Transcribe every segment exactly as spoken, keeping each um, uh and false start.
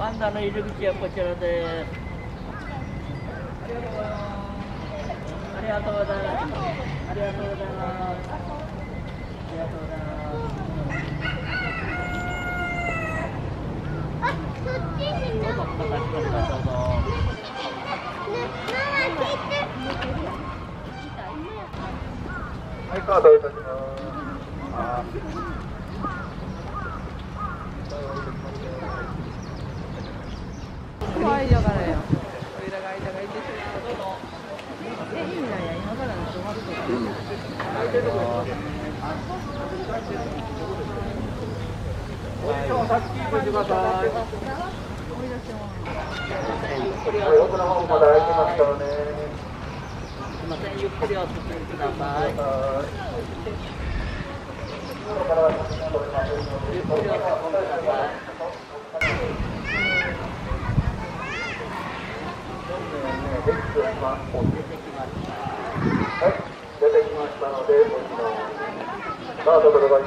パンダの入り口はこちらです。ありがとうございます。ありがとうございます。ありがとうございます。ありがとうございます。 あ、そっちにな。 どうぞ、お願いします。どうぞ。 はい、カードいたします。 怖いだからよ。おいらが間がいてしまう。え、いいんだよ。今からの止まるとか。 おじさん、さっき聞いてください。はい、奥の方まだ開いてますからね。 すみません、ゆっくりお進みください。ゆっくりお進みください。 出てきましたので、こちら。スタートでございます。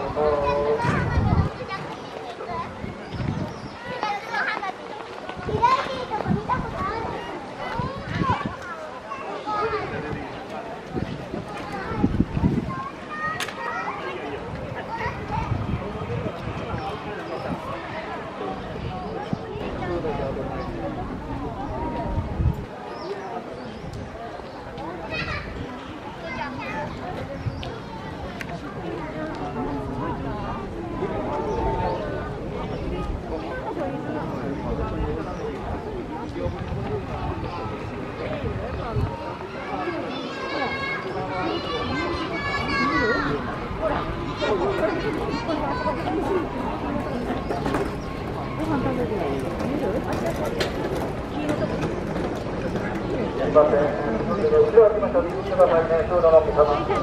すみません。後ろ行きましょう。見てくださいね。後ろの皆様。後ろの方。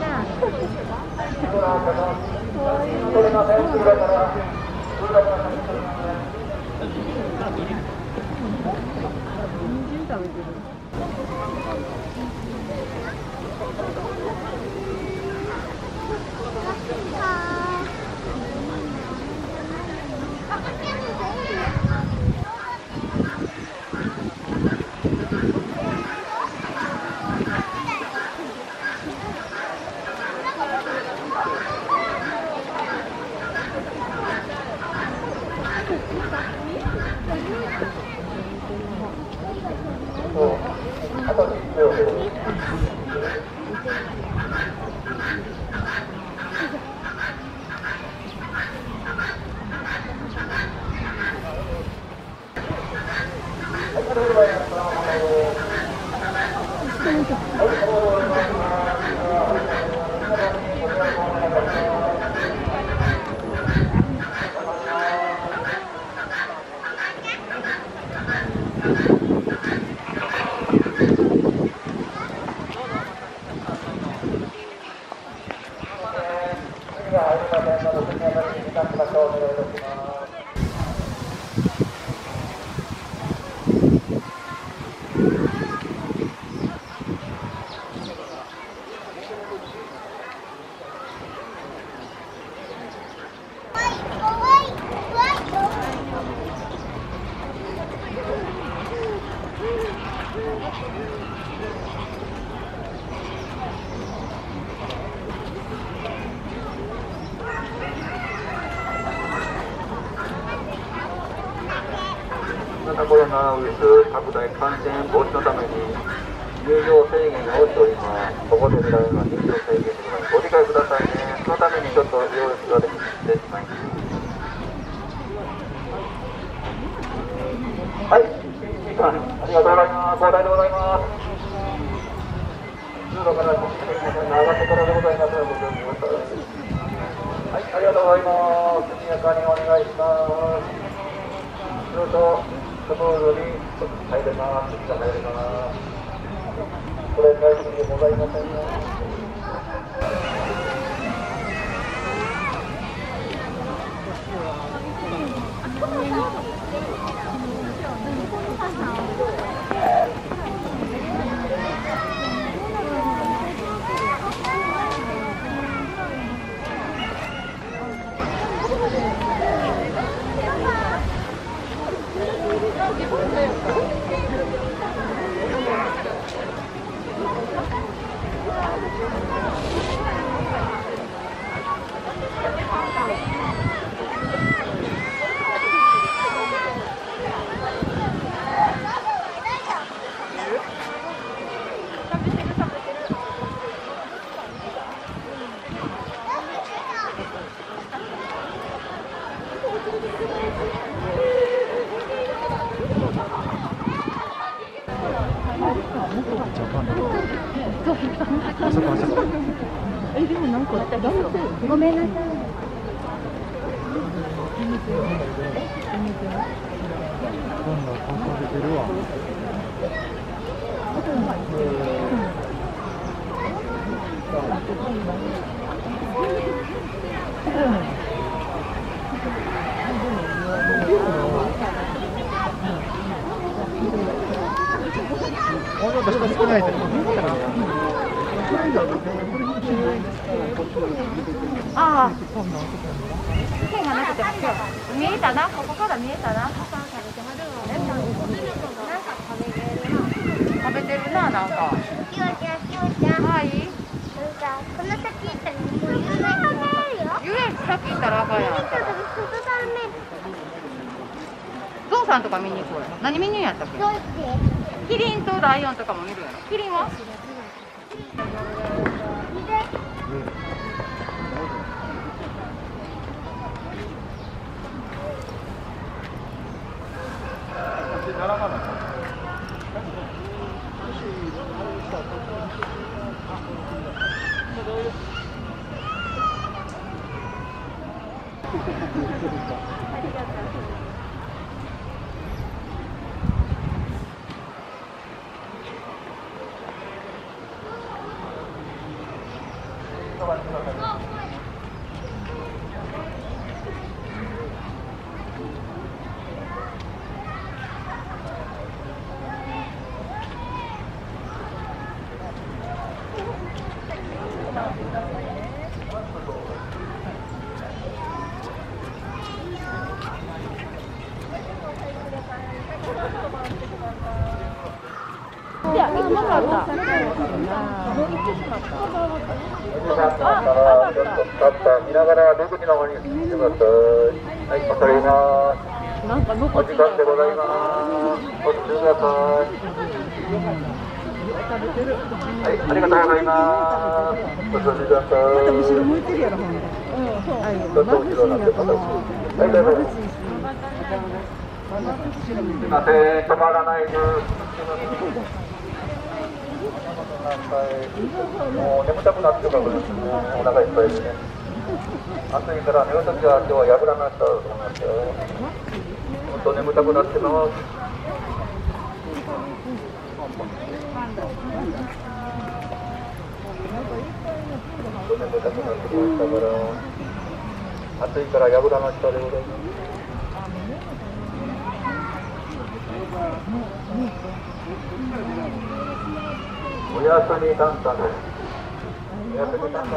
取れません。後ろから。後ろから。あといちびょうです。新型コロナウイルス拡大感染防止のために入場制限をしております。ここで見られるのは入場制限でございます。ご理解くださいね。そのためにちょっと行列ができてしまいます。はい、いちじかんありがとうございます。交代でございます。通路から上がってからでございますのでご準備をしております。はい、ありがとうございます。速やかにお願いします。どうぞ。スムーズに入れます。入れます。これ大丈夫でございませんよ。 もなんかダメってる。 ごめんなさい。 どんどん重ねてるわ。もうちょっと人少ないです。 ああ。手がなくても見えたな。ここから見えたな。 食べてるな、なんか。 きよちゃん、きよちゃん。 はい。 この先行ったらもう遊園地があるよ。 遊園地先行ったらあかんやん。 ちょっと外から見る。 ゾウさんとか見に行こうよ。何見に行んやったっけ？ どうしてキリンとライオンとかも見るやろ。キリンは？ 見て。 いや、うまかった。 富士山からちょっと立った見ながら出口の方に進んでください。はい、恐れ入ります。 なんか残お時ってた。 間でございます。お進みください。はい、ありがとうございます。お進みください。 また後ろ向いてるやろ、ほんで。 ちょっと後ろになってます。はい、どうぞ。すみません、止まらないです。もう眠たくなってるからですね。お腹いっぱいでね。暑いから寝るときは今日はやぶらなったと思いますよ。本当眠たくなってます。本当眠たくなってきましたから、暑いからやぶらなったでございます。おやすみタンタンです。おやすみタンタンです。